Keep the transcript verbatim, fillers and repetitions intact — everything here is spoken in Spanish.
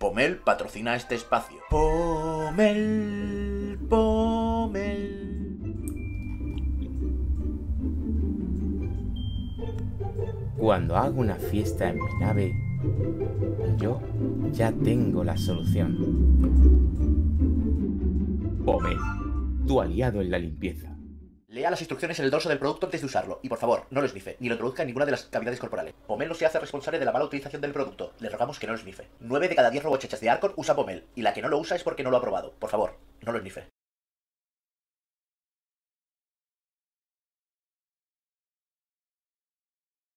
Pomel patrocina este espacio. Pomel, Pomel. Cuando hago una fiesta en mi nave, yo ya tengo la solución. Pomel, tu aliado en la limpieza. Lea las instrucciones en el dorso del producto antes de usarlo. Y por favor, no lo esnife, ni lo introduzca en ninguna de las cavidades corporales. Pomel no se hace responsable de la mala utilización del producto. Le rogamos que no lo esnife. nueve de cada diez robochechas de Arcon usa Pomel. Y la que no lo usa es porque no lo ha probado. Por favor, no lo esnife.